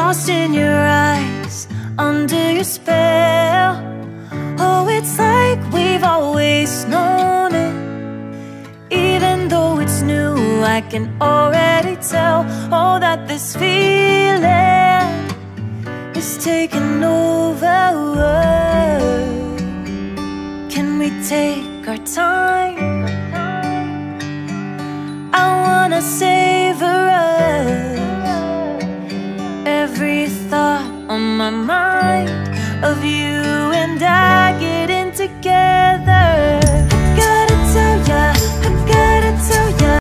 lost in your eyes, under your spell. Oh, it's like we've always known it. Even though it's new, I can already tell, oh, that this feeling is taking over. Can we take our time? I wanna say